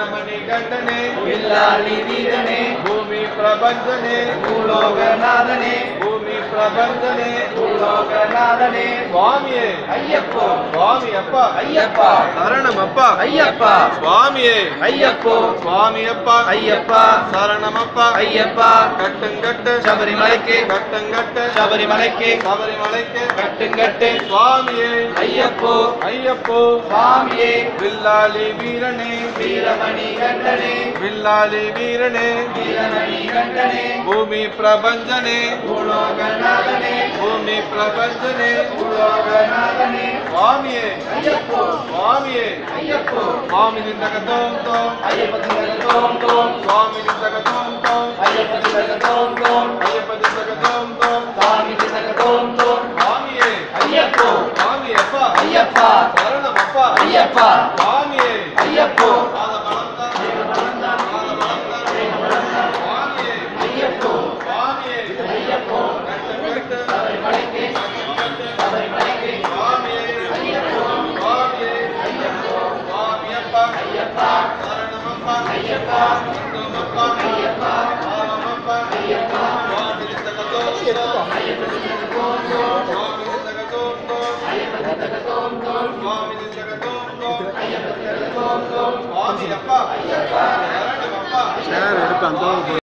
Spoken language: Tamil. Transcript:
வீரமணி கண்டனே வில்லாளி வீரனே பூமி பிரபஞ்சனே பூலோகநாதனே பூமி பிரபஞ்சனே பூலோகநாதனே சுவாமியே ஐயப்போ சுவாமி அப்பா ஐயப்பா சரணம் அப்பா ஐயப்பா சுவாமியே ஐயப்போ சுவாமி அப்பா ஐயப்பா சரணம் அப்பா ஐயப்பா கட்டுங்கட்டு சபரிமலைக்கு கட்டுங்கட்டு சபரிமலைக்கு சபரிமலைக்கு கட்டுங்கட்டு சுவாமியே ஐயப்போ ஐயப்போ சுவாமியே வில்லாளி வீரனே வீரமணி கண்டனே வில்லாளி வீரனே வீரமணி கண்டனே பூமி பிரபஞ்சனே பூலோகநாதனே பூமி பிரபஞ்சனே பூலோகநாதனே சுவாமியே ஐயப்போ சுவாமியே ஐயப்போ சுவாமி நிந்தகதோம் தோம் ஐயப்ப திலகதோம் தோம் சுவாமி நிந்தகதோம் தோம் ஐயப்ப திலகதோம் தோம் ஐயப்ப நிந்தகதோம் தோம் சாமி திலகதோம் தோம் சுவாமியே ஐயப்போ சுவாமி அப்பா ஐயப்பா சரணம் அப்பா ஐயப்பா சுவாமியே ஐயப்போ பாத பலம்தான் பாத பலம்தான் சுவாமியே ஐயப்போ சுவாமியே ஐயப்போ கட்டுங்கட்டு சபரிமலைக்கு சபரிமலைக்கு சுவாமியே ஐயப்போ சுவாமியே ஐயப்போ சுவாமி அப்பா ஐயப்பா சரணம் அப்பா ஐயப்பா சரணம் அப்பா ஐயப்பா பாதம் அப்பா ஐயப்பா சுவாமி நிந்தகதோம் தோம் ஐயப்ப திலகதோம் தோம் சுவாமி நிந்தகதோம் தோம் ஐயப்ப திலகதோம் தோம் சுவாமி நிந்தகதோம் தோம் ஐயப்ப திலகதோம் தோம் சுவாமி அப்பா ஐயப்பா சரணம் அப்பா எடுப்பான்